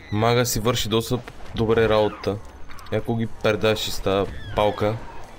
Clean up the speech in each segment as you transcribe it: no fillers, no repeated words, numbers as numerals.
Мага си върши доста добре работата. Ако ги пердаши с тази палка.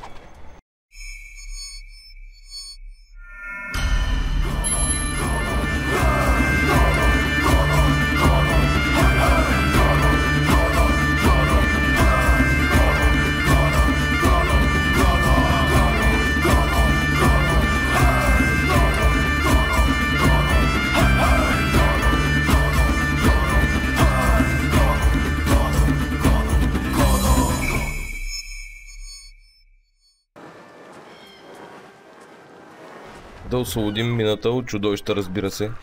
Да освободим мината от чудовища, разбира се.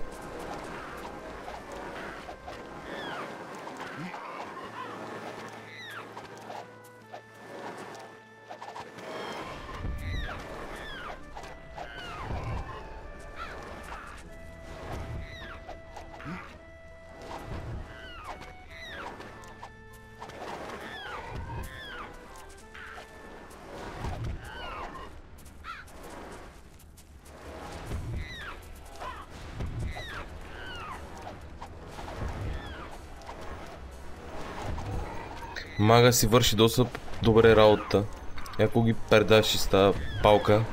Мага си върши доста добре работата. Ако ги пердаши с тази палка.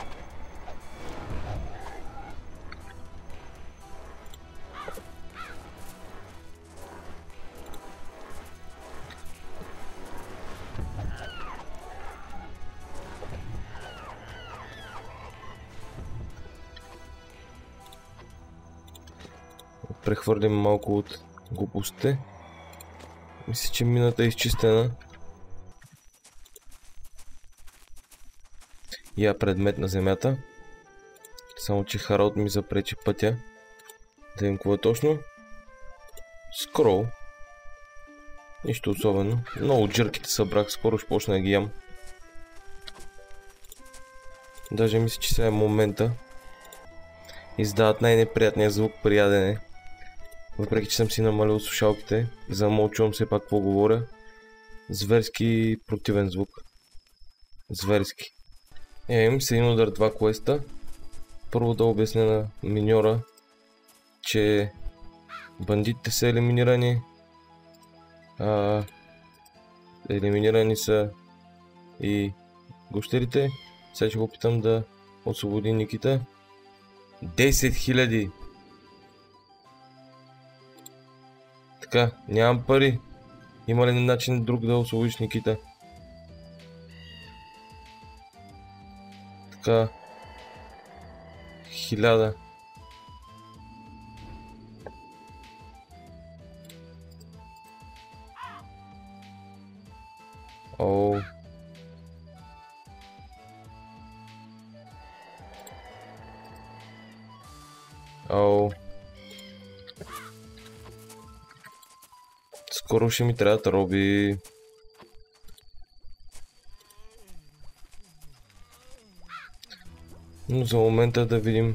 Прехвърлим малко от глупостите. Мисля, че мината е изчистена. Я предмет на земята. Само че Харалд ми запречи пътя. Да видим какво е точно. Скрол. Нищо особено. Много джърките събрах, скоро ще почна да ги ям. Даже мисля, че сега е момента. Издават най-неприятния звук при ядене. Въпреки че съм си намалил слушалките, замълчвам все пак какво говоря. Зверски противен звук. Зверски. Имам се един удар 2 квеста. Първо да обясня на миньора, че бандитите са елиминирани. Елиминирани са и гущерите. Сега ще го опитам да освободи Никита. 10 000! Така, нямам пари. Има ли начин друг да освободиш Никита? Така. 1000. Оу. Оу. Скоро ще ми трябват роби. Но за момента да видим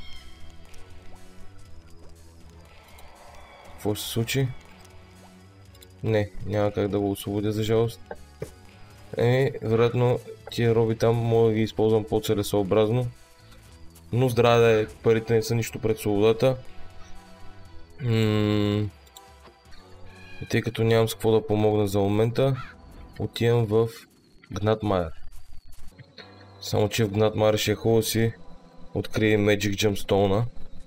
какво ще се случи. Не, няма как да го освободя, за жалост. Вероятно тия роби там мога да ги използвам по-целесообразно. Но здраве да е, парите не са нищо пред свободата. И тъй като нямам с какво да помогна за момента, отивам в Гнатмайер. Само че в Гнатмайер ще е хубаво си открие Magic Gemstone,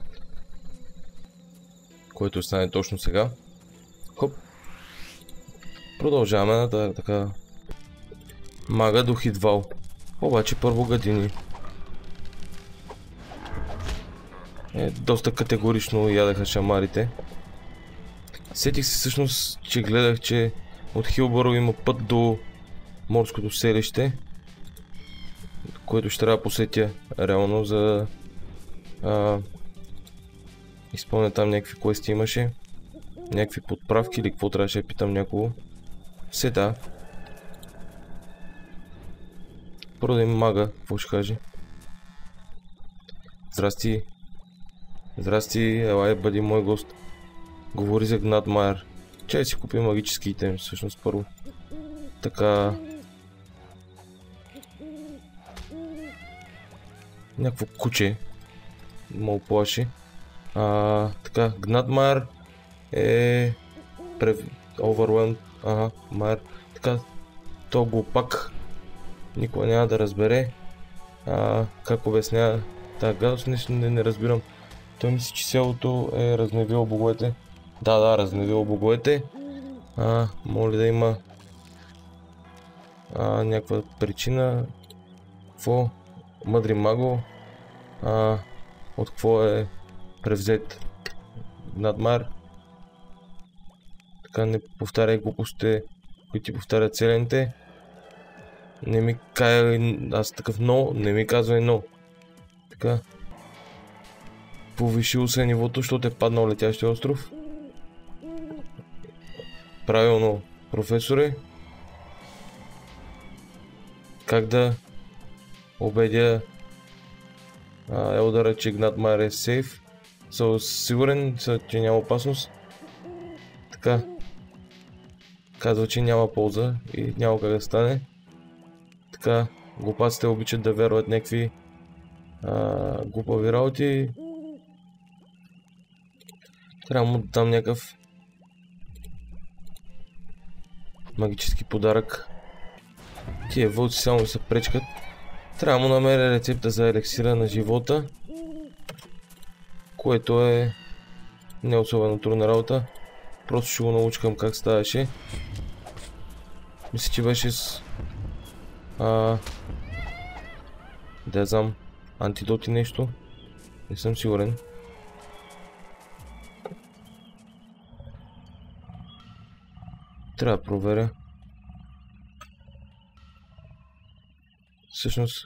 който стане точно сега. Хоп. Продължаваме на така. Мага до Хидвал. Обаче първо гадини. Доста категорично ядеха шамарите. Сетих се всъщност, че гледах, че от Хилбъро има път до морското селище, което ще трябва да посетя реално, за изпълня там някакви квести имаше. Някакви подправки или какво трябваше да питам някого. Все да. Първо да им мага, какво ще каже. Здрасти. Здрасти, елай, бъди мой гост. Говори за Гнатмайер. Чай си купим магически итем, всъщност първо. Така. Някакво куче. Много плаши. Така, Гнатмайер е Overwhelmed. Ага, Майер. Така, то глупак никога няма да разбере как обяснява тази гадост. Не разбирам. Той мисли, че селото е разневило боговете. Да, разневило боговете. Моля да има някаква причина. Какво? Мъдри маго. От какво е превзет Надмар. Така, не повтаряй глупостите, които ти повтарят целените. Не ми кай, аз такъв но, не ми казвай но. Така. Повишило се нивото, защото е паднал летящия остров. Правилно, професоре. Как да убедя Елдъра, че Надмар е сейф? Сигурен, че няма опасност. Така. Казва, че няма полза и няма как да стане. Така, глупаците обичат да вярват някакви глупави работи. Трябва му да дам някакъв магически подарък. Тия вълци само се пречкат. Трябва да му намеря рецепта за елексира на живота, което е не особено трудна работа. Просто ще го научкам как ставаше. Мисля, че беше с да знам, антидоти нещо. Не съм сигурен. Трябва да проверя. Всъщност,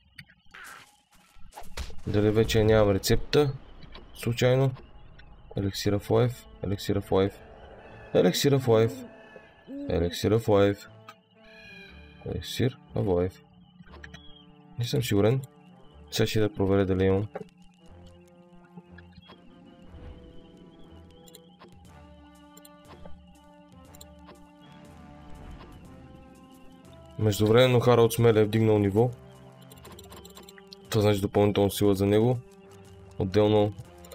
дали вече нямам рецепта случайно. Елексира в лайф, елексира в лайф, елексира в лайф, елексира в лайф, елексир в лайф. Не съм сигурен. Сега ще да проверя дали имам. Междувременно Харалд Смеле е вдигнал ниво. Това значи допълнителна сила за него. Отделно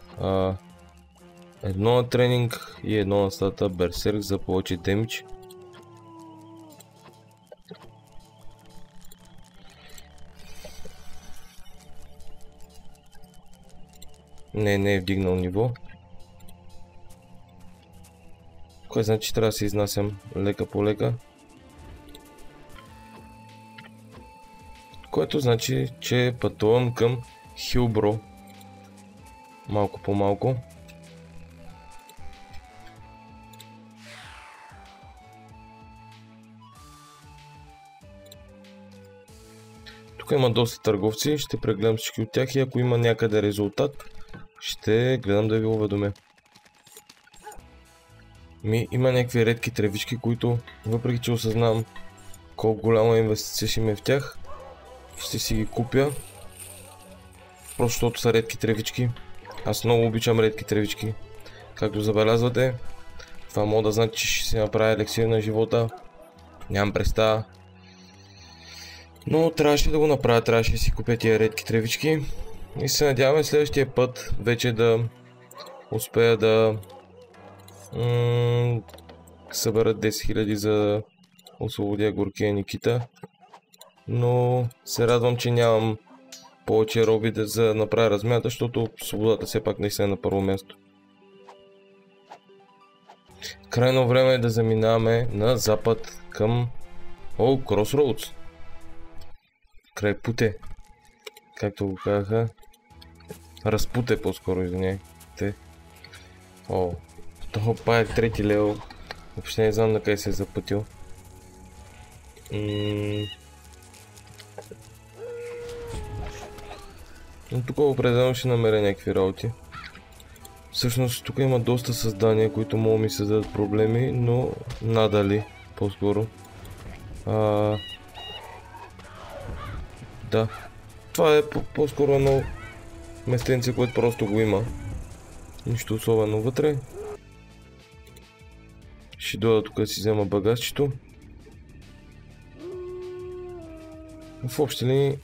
едно на тренинг и едно на стата Берсерк за повече демидж. Не е вдигнал ниво. Кое значи трябва да се изнасям лека по лека. Което значи, че пътувам към Хилбро. Малко по малко. Тук има доста търговци, ще прегледам всички от тях и ако има някъде резултат, ще гледам да ви уведомя. Има някакви редки тревички, които въпреки че осъзнавам колко голяма инвестиция ще има в тях, ще си ги купя. Просто защото са редки тревички. Аз много обичам редки тревички. Както забелязвате, това мога да значи, че ще си направя елексир на живота. Нямам представа. Но трябваше да го направя, трябваше да си купя тия редки тревички. И се надяваме следващия път вече да успея да събера 10 000 за освободя горкия Никита. Но се радвам, че нямам повече роби за да направя размята, защото свободата все пак наистина е на първо място. Крайно време е да заминаваме на запад към Crossroads. Край Путе. Както го казаха. Разпуте по-скоро, извиняйте. Това паяк трети левел. Въобще не знам на къде се е запътил. Но тук определено ще намеря някакви работи. Всъщност тук има доста създания, които могат ми създадат проблеми, но надали по-скоро. Да. Това е по-скоро едно местенце, което просто го има. Нищо особено вътре. Ще дойда тук да си взема багажчето. В общи линии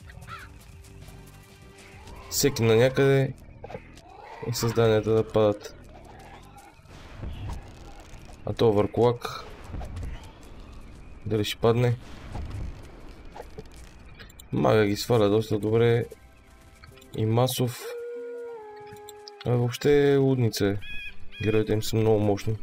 всеки на някъде и създанията да падат. А то върколак. Дали ще падне? Мага ги сваля доста добре. И масов. Въобще лудница е. Героите им са много мощни.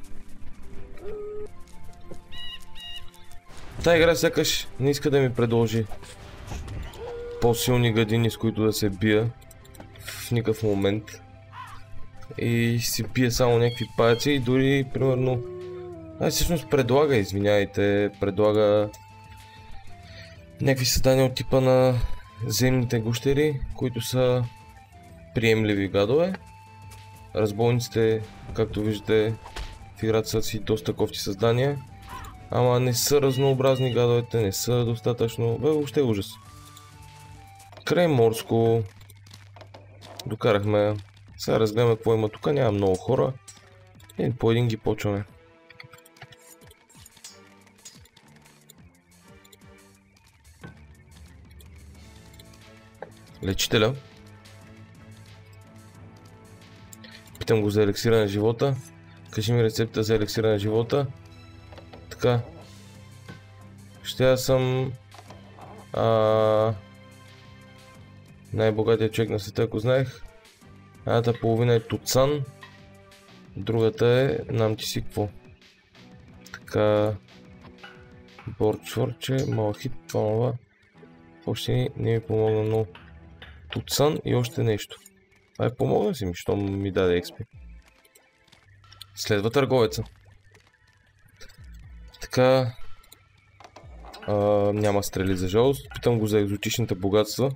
Тая игра сякаш не иска да ми предложи по-силни гадини, с които да се бия в никакъв момент. И си бие само някакви паяци и дори, примерно... всъщност предлага, извиняйте, предлага някакви създания от типа на земните гущери, които са приемливи гадове. Разбойниците, както виждате, в играта са си доста кофти създания. Ама не са разнообразни гадовете, не са достатъчно... въобще ужас. Крайморско. Докарахме. Сега разгледаме какво има тук, няма много хора. И по един ги почваме. Лечителя. Питам го за елексира на живота. Кажи ми рецепта за елексира на живота. Така. Ще аз съм най-богатият човек на света, ако знаех. Едната половина е Туцан. Другата е нам ти си какво. Така. Борчворче, малахит, това. Още не ми помогна много. Туцан и още нещо. Помогна си ми, що ми даде експи. Следва търговеца. Така. Няма стрели за жалост. Питам го за екзотичните богатства.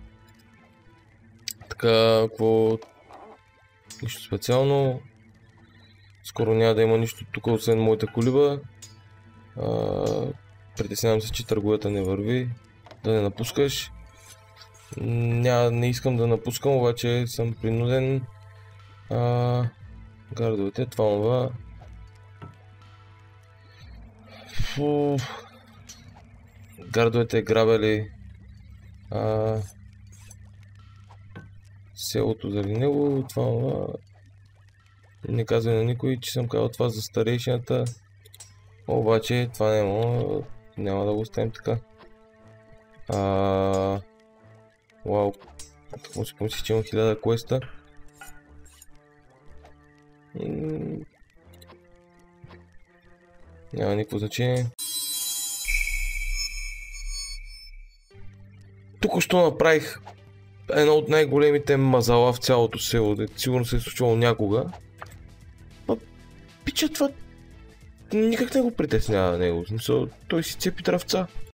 Така, какво... Нищо специално. Скоро няма да има нищо тук, освен моята колиба. Притеснявам се, че търговията не върви. Да не напускаш. Не искам да напускам, обаче съм принуден. Гардовете, това. Гардовете грабели селото заради него, това. Не казвай на никой, че съм казал това за старейшината. Обаче това няма да го оставим така. Вау. Какво си помислих, че имам 1000 квеста. Няма никакво значение. Току-що направих едно от най-големите мазала в цялото село. Сигурно се е случвало някога. Пича, това никак не го притеснява него. Той си цепи травца.